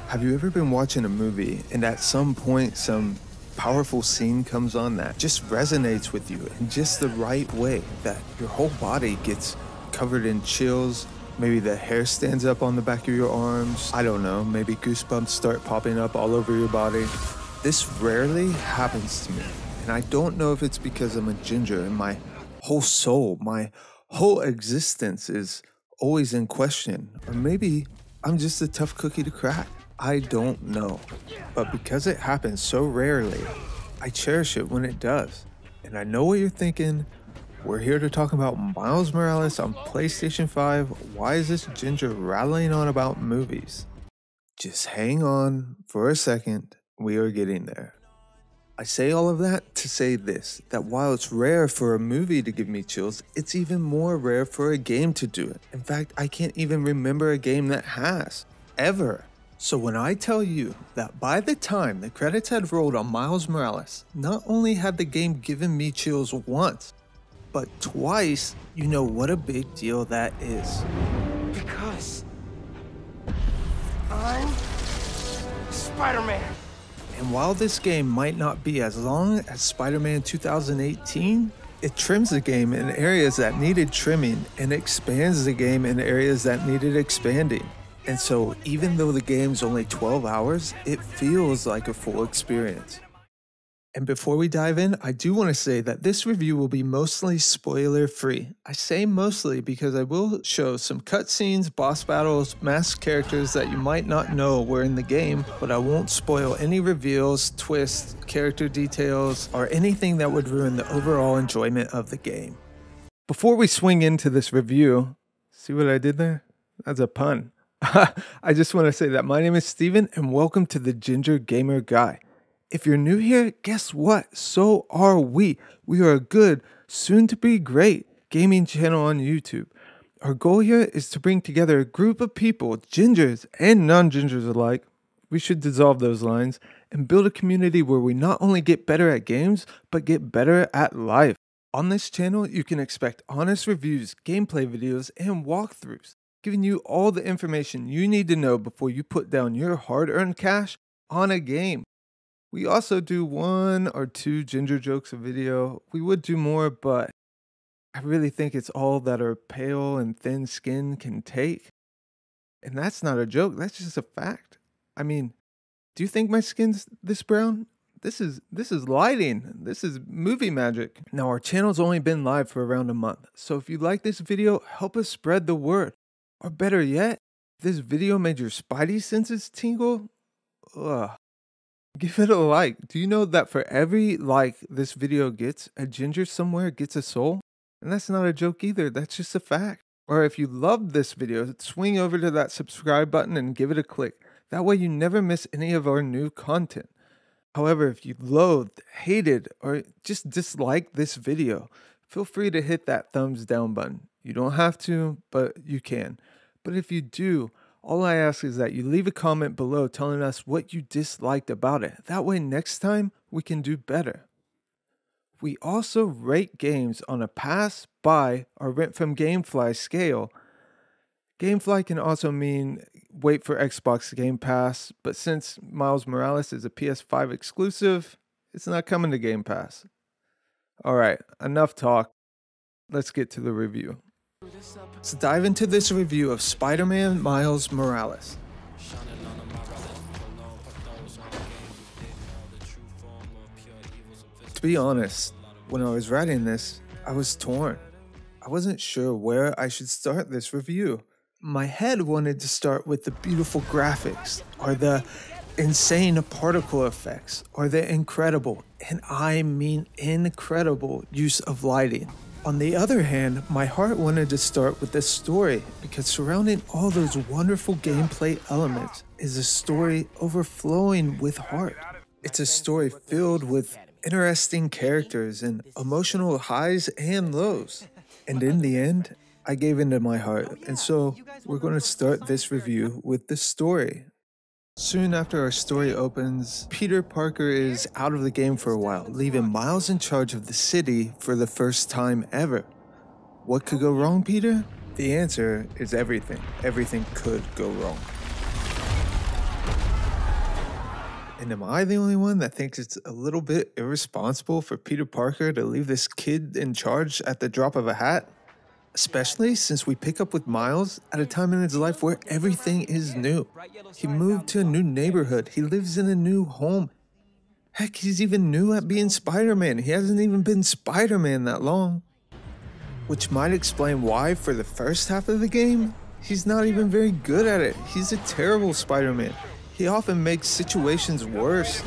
Have you ever been watching a movie and at some point some powerful scene comes on that just resonates with you in just the right way that your whole body gets covered in chills, maybe the hair stands up on the back of your arms, I don't know, maybe goosebumps start popping up all over your body? This rarely happens to me, and I don't know if it's because I'm a ginger and my whole soul, my whole existence is always in question, or maybe I'm just a tough cookie to crack. I don't know, but because it happens so rarely, I cherish it when it does. And I know what you're thinking. We're here to talk about Miles Morales on PlayStation 5. Why is this ginger rattling on about movies? Just hang on for a second. We are getting there. I say all of that to say this, that while it's rare for a movie to give me chills, it's even more rare for a game to do it. In fact, I can't even remember a game that has, ever. So when I tell you that by the time the credits had rolled on Miles Morales, not only had the game given me chills once, but twice, you know what a big deal that is. Because I'm Spider-Man. And while this game might not be as long as Spider-Man 2018, it trims the game in areas that needed trimming and expands the game in areas that needed expanding. And so even though the game's only 12 hours, it feels like a full experience. And before we dive in, I do want to say that this review will be mostly spoiler free. I say mostly because I will show some cutscenes, boss battles, masked characters that you might not know were in the game, but I won't spoil any reveals, twists, character details, or anything that would ruin the overall enjoyment of the game. Before we swing into this review, see what I did there? That's a pun. I just want to say that my name is Steven and welcome to the Ginger Gamer Guy. If you're new here, guess what? So are we. We are a good, soon to be great gaming channel on YouTube. Our goal here is to bring together a group of people, gingers and non-gingers alike. We should dissolve those lines and build a community where we not only get better at games, but get better at life. On this channel, you can expect honest reviews, gameplay videos, and walkthroughs, giving you all the information you need to know before you put down your hard-earned cash on a game. We also do 1 or 2 ginger jokes a video. We would do more, but I really think it's all that our pale and thin skin can take. And that's not a joke, that's just a fact. I mean, do you think my skin's this brown? This is lighting. This is movie magic. Now, our channel's only been live for around a month, so if you like this video, help us spread the word. Or better yet, if this video made your spidey senses tingle, give it a like. Do you know that for every like this video gets, a ginger somewhere gets a soul? And that's not a joke either, that's just a fact. Or if you loved this video, swing over to that subscribe button and give it a click. That way you never miss any of our new content. However, if you loathed, hated, or just disliked this video, feel free to hit that thumbs down button. You don't have to, but you can. But if you do, all I ask is that you leave a comment below telling us what you disliked about it. That way next time we can do better. We also rate games on a pass, buy, or rent from Gamefly scale. Gamefly can also mean wait for Xbox Game Pass, but since Miles Morales is a PS5 exclusive, it's not coming to Game Pass. Alright, enough talk. Let's get to the review. Let's dive into this review of Spider-Man Miles Morales. To be honest, when I was writing this, I was torn. I wasn't sure where I should start this review. My head wanted to start with the beautiful graphics, or the insane particle effects, or the incredible, and I mean incredible, use of lighting. On the other hand, my heart wanted to start with the story, because surrounding all those wonderful gameplay elements is a story overflowing with heart. It's a story filled with interesting characters and emotional highs and lows. And in the end, I gave into my heart, and so we're going to start this review with the story. Soon after our story opens, Peter Parker is out of the game for a while, leaving Miles in charge of the city for the first time ever. What could go wrong, Peter? The answer is everything. Everything could go wrong. And am I the only one that thinks it's a little bit irresponsible for Peter Parker to leave this kid in charge at the drop of a hat? Especially since we pick up with Miles at a time in his life where everything is new. He moved to a new neighborhood. He lives in a new home. Heck, he's even new at being Spider-Man. He hasn't even been Spider-Man that long. Which might explain why, for the first half of the game, he's not even very good at it. He's a terrible Spider-Man. He often makes situations worse.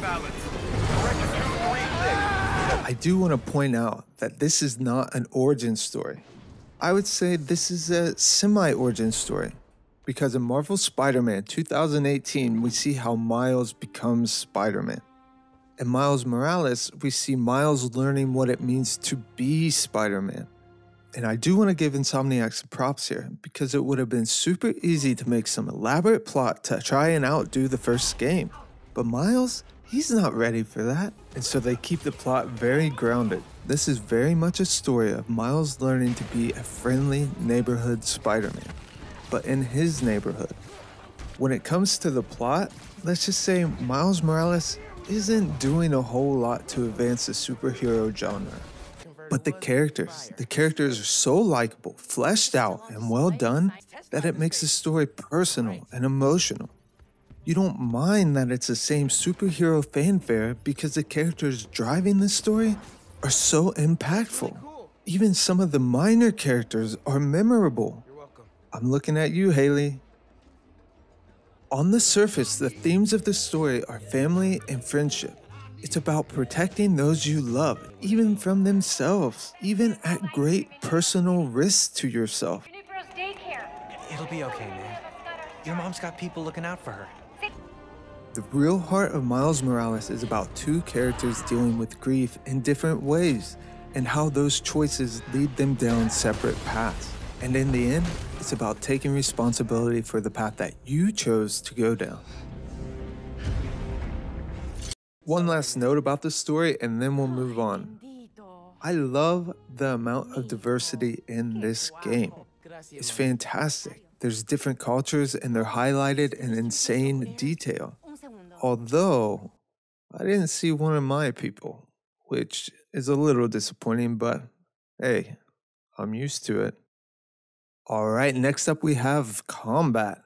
I do want to point out that this is not an origin story. I would say this is a semi-origin story. Because in Marvel Spider-Man 2018, we see how Miles becomes Spider-Man. In Miles Morales, we see Miles learning what it means to be Spider-Man. And I do want to give Insomniac some props here, because it would have been super easy to make some elaborate plot to try and outdo the first game. But Miles, he's not ready for that. And so they keep the plot very grounded. This is very much a story of Miles learning to be a friendly neighborhood Spider-Man, but in his neighborhood. When it comes to the plot, let's just say Miles Morales isn't doing a whole lot to advance the superhero genre. But the characters are so likable, fleshed out, and well done that it makes the story personal and emotional. You don't mind that it's the same superhero fanfare because the characters driving the story are so impactful. Even some of the minor characters are memorable. I'm looking at you, Haley. On the surface, the themes of the story are family and friendship. It's about protecting those you love, even from themselves, even at great personal risk to yourself. It'll be okay, man. Your mom's got people looking out for her. The real heart of Miles Morales is about two characters dealing with grief in different ways, and how those choices lead them down separate paths. And in the end, it's about taking responsibility for the path that you chose to go down. One last note about the story, and then we'll move on. I love the amount of diversity in this game. It's fantastic. There's different cultures, and they're highlighted in insane detail. Although, I didn't see one of my people, which is a little disappointing, but hey, I'm used to it. Alright, next up we have combat.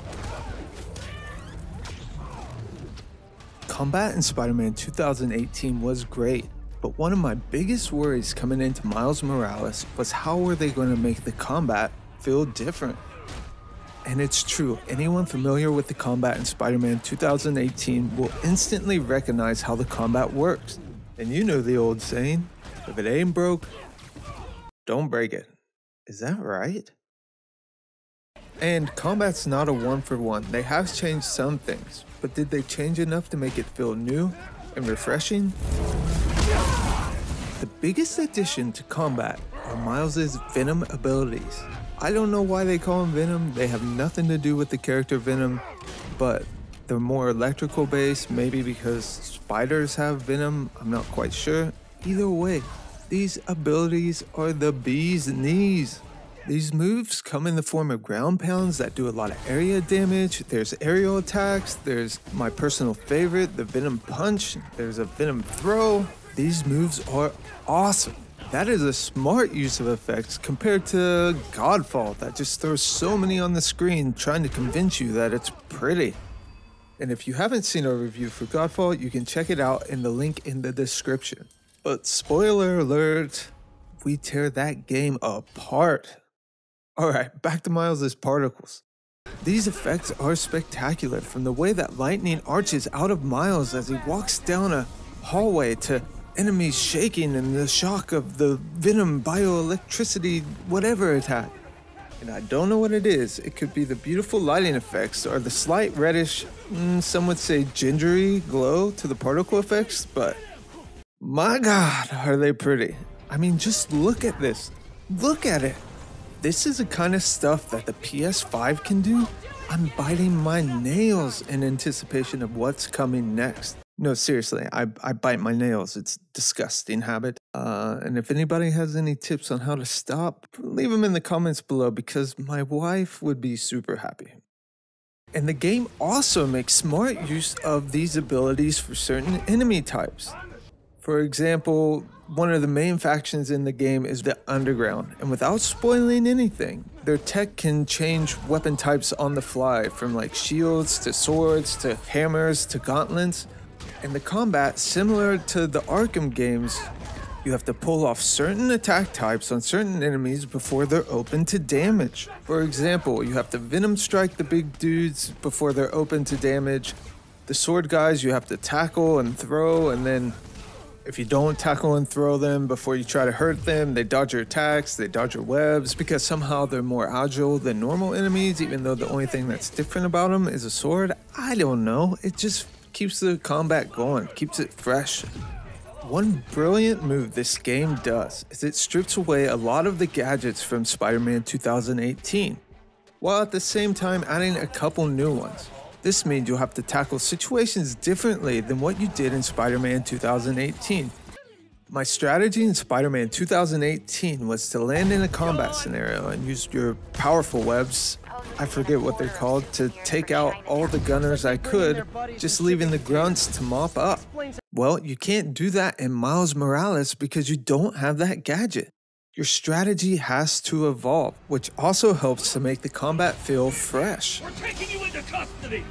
Combat in Spider-Man 2018 was great, but one of my biggest worries coming into Miles Morales was how were they going to make the combat feel different? And it's true, anyone familiar with the combat in Spider-Man 2018 will instantly recognize how the combat works. And you know the old saying, if it ain't broke, don't break it. Is that right? And combat's not a one-for-one. They have changed some things, but did they change enough to make it feel new and refreshing? The biggest addition to combat are Miles' Venom abilities. I don't know why they call him Venom. They have nothing to do with the character Venom, but they're more electrical based, maybe because spiders have Venom, I'm not quite sure. Either way, these abilities are the bee's knees. These moves come in the form of ground pounds that do a lot of area damage. There's aerial attacks. There's my personal favorite, the Venom Punch. There's a Venom Throw. These moves are awesome. That is a smart use of effects compared to Godfall that just throws so many on the screen trying to convince you that it's pretty. And if you haven't seen our review for Godfall, you can check it out in the link in the description. But spoiler alert, we tear that game apart. Alright, back to Miles' particles. These effects are spectacular, from the way that lightning arches out of Miles as he walks down a hallway to enemies shaking and the shock of the Venom bioelectricity whatever attack. And I don't know what it is. It could be the beautiful lighting effects or the slight reddish, some would say gingery glow to the particle effects, but my God, are they pretty. I mean, just look at this. Look at it. This is the kind of stuff that the PS5 can do. I'm biting my nails in anticipation of what's coming next. No, seriously, I bite my nails. It's a disgusting habit. And if anybody has any tips on how to stop, leave them in the comments below because my wife would be super happy. And the game also makes smart use of these abilities for certain enemy types. For example, one of the main factions in the game is the Underground, and without spoiling anything, their tech can change weapon types on the fly, from like shields to swords to hammers to gauntlets. And the combat, similar to the Arkham games, you have to pull off certain attack types on certain enemies before they're open to damage. For example, you have to Venom Strike the big dudes before they're open to damage. The sword guys you have to tackle and throw, and then if you don't tackle and throw them before you try to hurt them, they dodge your attacks, they dodge your webs, because somehow they're more agile than normal enemies, even though the only thing that's different about them is a sword. I don't know, it just keeps the combat going, keeps it fresh. One brilliant move this game does is it strips away a lot of the gadgets from Spider-Man 2018, while at the same time adding a couple new ones. This means you'll have to tackle situations differently than what you did in Spider-Man 2018. My strategy in Spider-Man 2018 was to land in a combat scenario and use your powerful webs, I forget what they're called, to take out all the gunners I could, just leaving the grunts to mop up. Well, you can't do that in Miles Morales because you don't have that gadget. Your strategy has to evolve, which also helps to make the combat feel fresh. We're taking you into custody!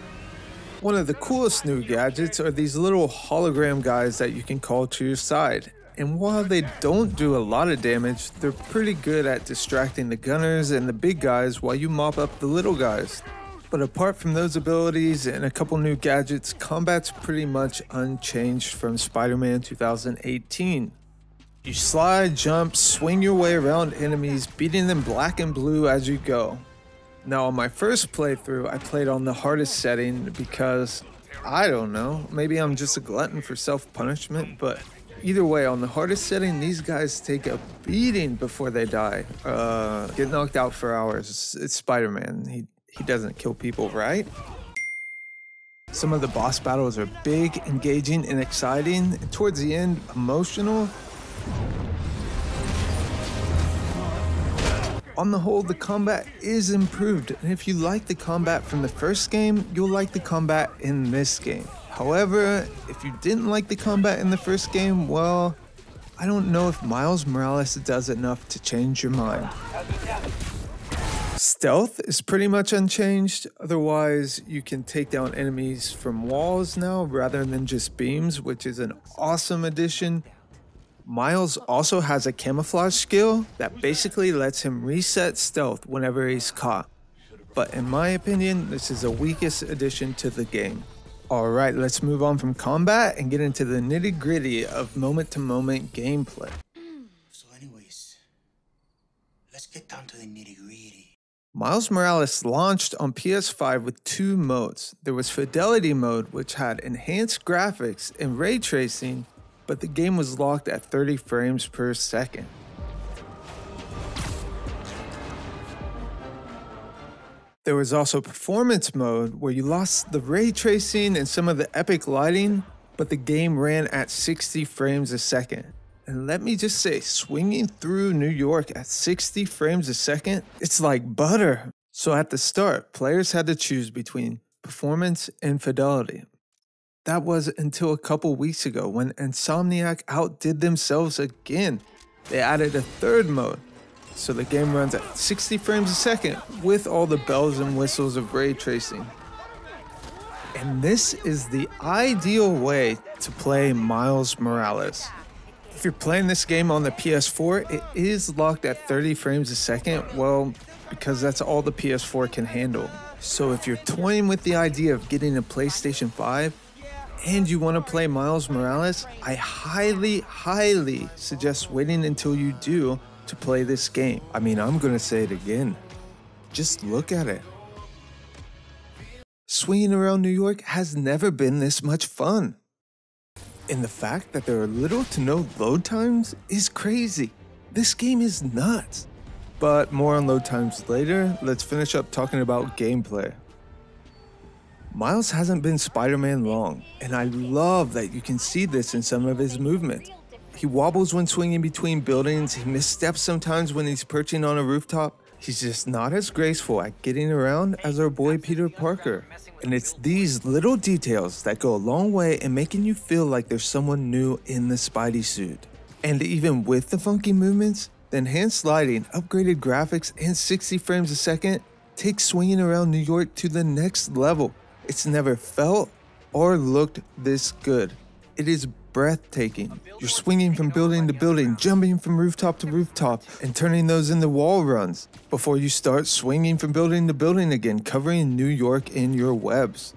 One of the coolest new gadgets are these little hologram guys that you can call to your side. And while they don't do a lot of damage, they're pretty good at distracting the gunners and the big guys while you mop up the little guys. But apart from those abilities and a couple new gadgets, combat's pretty much unchanged from Spider-Man 2018. You slide, jump, swing your way around enemies, beating them black and blue as you go. Now on my first playthrough, I played on the hardest setting because, I don't know, maybe I'm just a glutton for self-punishment, but either way, on the hardest setting, these guys take a beating before they die. Get knocked out for hours. It's Spider-Man. He doesn't kill people, right? Some of the boss battles are big, engaging, and exciting, and towards the end, emotional. On the whole, the combat is improved, and if you like the combat from the first game, you'll like the combat in this game. However, if you didn't like the combat in the first game, well, I don't know if Miles Morales does enough to change your mind. Stealth is pretty much unchanged, otherwise you can take down enemies from walls now rather than just beams, which is an awesome addition. Miles also has a camouflage skill that basically lets him reset stealth whenever he's caught. But in my opinion, this is the weakest addition to the game. Alright, let's move on from combat and get into the nitty-gritty of moment-to-moment gameplay. So anyways, let's get down to the nitty-gritty. Miles Morales launched on PS5 with two modes. There was Fidelity Mode, which had enhanced graphics and ray tracing, but the game was locked at 30 frames per second. There was also Performance Mode, where you lost the ray tracing and some of the epic lighting, but the game ran at 60 frames a second. And let me just say, swinging through New York at 60 frames a second, it's like butter. So at the start, players had to choose between performance and fidelity. That was until a couple weeks ago when Insomniac outdid themselves again. They added a third mode, so the game runs at 60 frames a second with all the bells and whistles of ray tracing. And this is the ideal way to play Miles Morales. If you're playing this game on the PS4, it is locked at 30 frames a second, well, because that's all the PS4 can handle. So if you're toying with the idea of getting a PlayStation 5, and you want to play Miles Morales, I highly suggest waiting until you do to play this game. I mean, I'm gonna say it again. Just look at it. Swinging around New York has never been this much fun. And the fact that there are little to no load times is crazy. This game is nuts. But more on load times later, let's finish up talking about gameplay. Miles hasn't been Spider-Man long, and I love that you can see this in some of his movement. He wobbles when swinging between buildings, he missteps sometimes when he's perching on a rooftop, He's just not as graceful at getting around as our boy Peter Parker. And it's these little details that go a long way in making you feel like there's someone new in the Spidey suit. And even with the funky movements, the enhanced lighting, upgraded graphics, and 60 frames a second take swinging around New York to the next level. It's never felt or looked this good. It is breathtaking. You're swinging from building to building, jumping from rooftop to rooftop, and turning those into wall runs before you start swinging from building to building again, covering New York in your webs.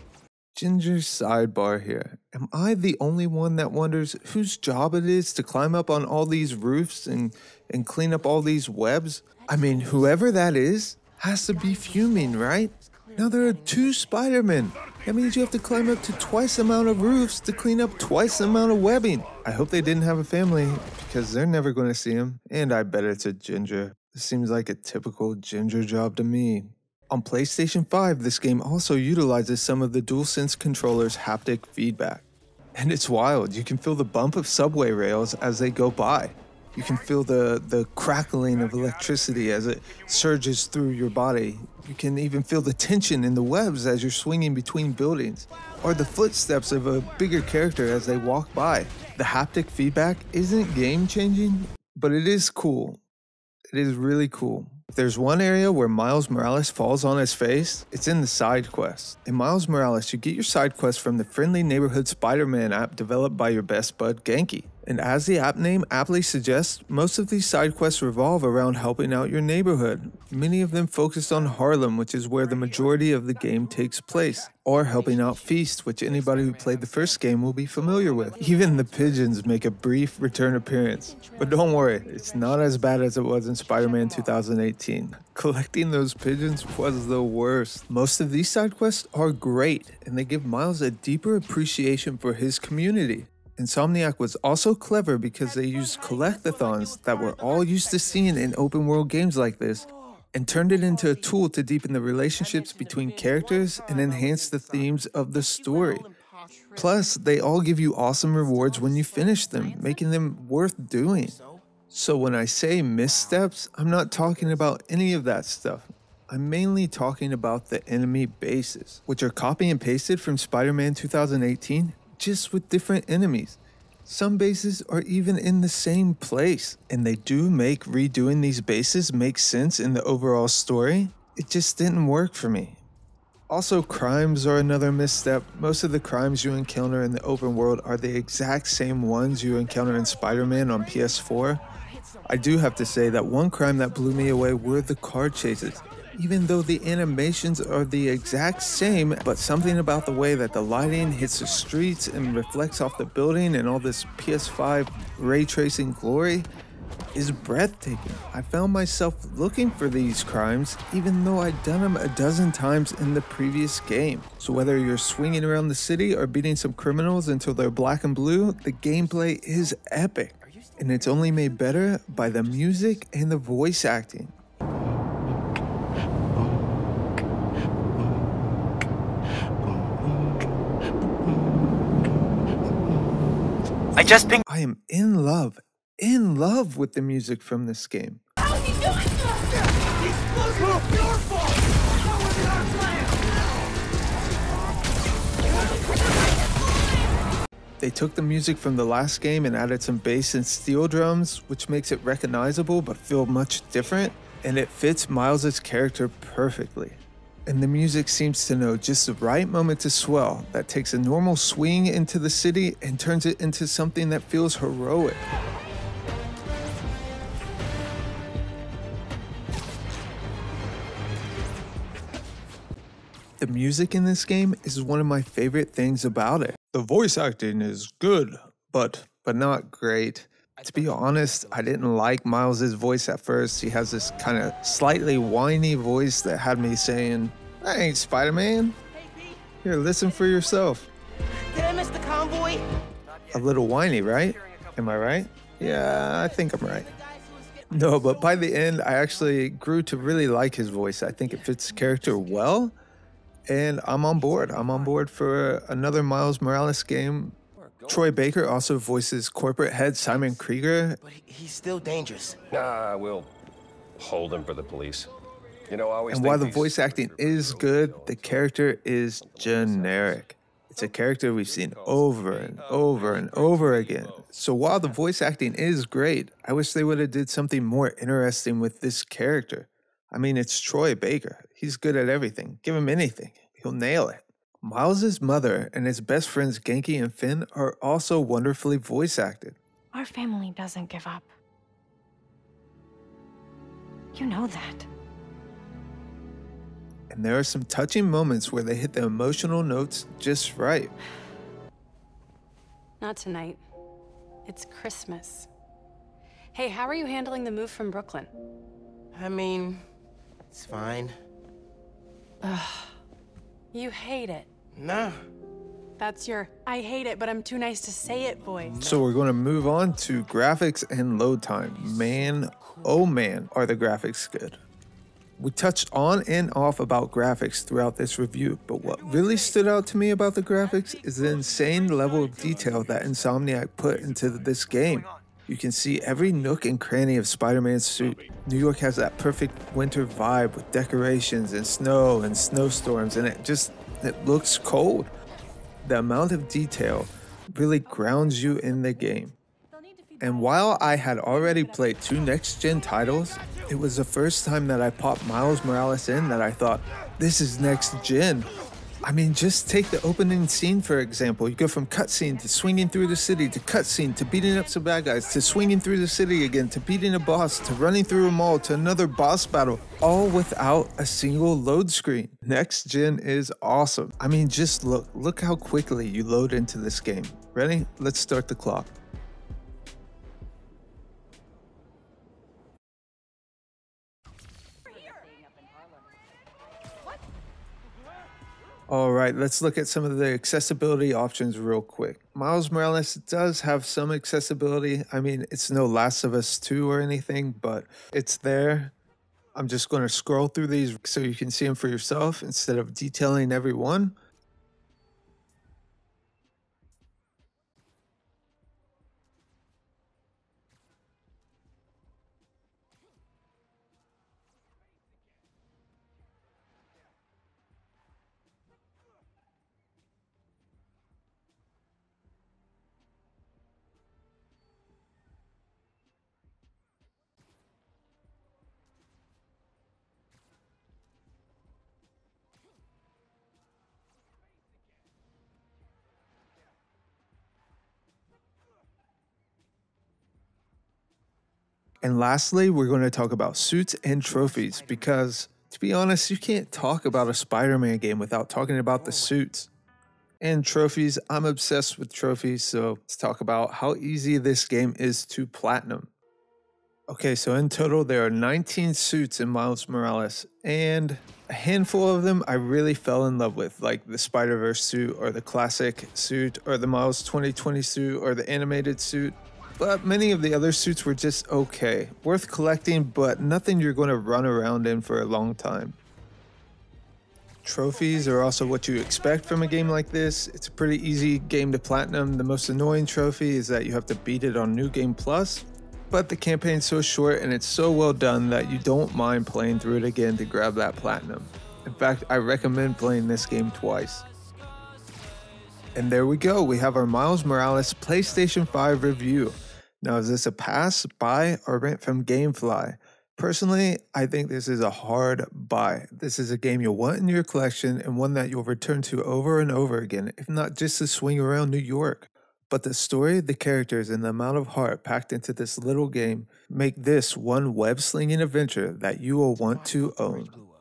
Ginger sidebar here. Am I the only one that wonders whose job it is to climb up on all these roofs and clean up all these webs? I mean, whoever that is has to be fuming, right? Now there are 2 Spider-Men. That means you have to climb up to twice the amount of roofs to clean up twice the amount of webbing. I hope they didn't have a family, because they're never going to see him. And I bet it's a Ginger. This seems like a typical Ginger job to me. On PlayStation 5, this game also utilizes some of the DualSense controller's haptic feedback. And it's wild. You can feel the bump of subway rails as they go by. You can feel the crackling of electricity as it surges through your body. You can even feel the tension in the webs as you're swinging between buildings, or the footsteps of a bigger character as they walk by. The haptic feedback isn't game-changing, but it is cool. It is really cool. If there's one area where Miles Morales falls on his face, it's in the side quests. In Miles Morales, you get your side quests from the friendly neighborhood Spider-Man app developed by your best bud Genki. And as the app name aptly suggests, most of these side quests revolve around helping out your neighborhood. Many of them focused on Harlem, which is where the majority of the game takes place, or helping out Feast, which anybody who played the first game will be familiar with. Even the pigeons make a brief return appearance. But don't worry, it's not as bad as it was in Spider-Man 2018. Collecting those pigeons was the worst. Most of these side quests are great, and they give Miles a deeper appreciation for his community. Insomniac was also clever because they used collectathons that we're all used to seeing in open world games like this and turned it into a tool to deepen the relationships between characters and enhance the themes of the story. Plus, they all give you awesome rewards when you finish them, making them worth doing. So when I say missteps, I'm not talking about any of that stuff. I'm mainly talking about the enemy bases, which are copy and pasted from Spider-Man 2018, just with different enemies. Some bases are even in the same place, and they do make redoing these bases make sense in the overall story. It just didn't work for me. Also, crimes are another misstep. Most of the crimes you encounter in the open world are the exact same ones you encounter in Spider-Man on PS4. I do have to say that one crime that blew me away were the car chases. Even though the animations are the exact same, but something about the way that the lighting hits the streets and reflects off the building and all this PS5 ray tracing glory is breathtaking. I found myself looking for these crimes even though I'd done them a dozen times in the previous game. So whether you're swinging around the city or beating some criminals until they're black and blue, the gameplay is epic. And it's only made better by the music and the voice acting. I am in love with the music from this game. How is he doing this? It's your fault! That wasn't our plan! They took the music from the last game and added some bass and steel drums, which makes it recognizable but feel much different, and it fits Miles' character perfectly. And the music seems to know just the right moment to swell that takes a normal swing into the city and turns it into something that feels heroic. The music in this game is one of my favorite things about it. The voice acting is good, but not great. To be honest, I didn't like Miles' voice at first. He has this kind of slightly whiny voice that had me saying, "I ain't Spider-Man. Here, listen for yourself." Did I miss the convoy? A little whiny, right? Am I right? Yeah, I think I'm right. No, but by the end, I actually grew to really like his voice. I think it fits the character well, and I'm on board. I'm on board for another Miles Morales game. Troy Baker also voices corporate head Simon Krieger. But he's still dangerous. We'll beholden for the police. You know, I always And think while the these voice acting is good, the character is generic. It's a character we've seen over and over and over again. So while the voice acting is great, I wish they would have did something more interesting with this character. I mean, it's Troy Baker. He's good at everything. Give him anything. He'll nail it. Miles' mother and his best friends Genki and Finn are also wonderfully voice acted. Our family doesn't give up. You know that. And there are some touching moments where they hit the emotional notes just right. Not tonight. It's Christmas. Hey, how are you handling the move from Brooklyn? I mean, it's fine. You hate it. Nah. That's your I hate it, but I'm too nice to say it voice. So we're going to move on to graphics and load time. Man, oh man, are the graphics good. We touched on and off about graphics throughout this review, but what really stood out to me about the graphics is the insane level of detail that Insomniac put into this game. You can see every nook and cranny of Spider-Man's suit. New York has that perfect winter vibe with decorations and snow and snowstorms, and it looks cold. The amount of detail really grounds you in the game. And while I had already played 2 next-gen titles, it was the first time that I popped Miles Morales in that I thought, this is next-gen. I mean, just take the opening scene, for example. You go from cutscene to swinging through the city, to cutscene, to beating up some bad guys, to swinging through the city again, to beating a boss, to running through a mall, to another boss battle, all without a single load screen. Next gen is awesome. I mean, just look how quickly you load into this game. Ready? Let's start the clock. All right, let's look at some of the accessibility options real quick. Miles Morales does have some accessibility. I mean, it's no Last of Us 2 or anything, but it's there. I'm just going to scroll through these so you can see them for yourself instead of detailing every one. And lastly, we're going to talk about suits and trophies because, to be honest, you can't talk about a Spider-Man game without talking about the suits. And trophies, I'm obsessed with trophies, so let's talk about how easy this game is to platinum. Okay, so in total, there are 19 suits in Miles Morales, and a handful of them I really fell in love with, like the Spider-Verse suit, or the classic suit, or the Miles 2020 suit, or the animated suit. But many of the other suits were just okay, worth collecting, but nothing you're going to run around in for a long time. Trophies are also what you expect from a game like this. It's a pretty easy game to platinum. The most annoying trophy is that you have to beat it on New Game Plus, but the campaign's so short and it's so well done that you don't mind playing through it again to grab that platinum. In fact, I recommend playing this game twice. And there we go, we have our Miles Morales PlayStation 5 review. Now, is this a pass, buy, or rent from GameFly? Personally, I think this is a hard buy. This is a game you'll want in your collection and one that you'll return to over and over again, if not just to swing around New York. But the story, the characters, and the amount of heart packed into this little game make this one web-slinging adventure that you will want to own.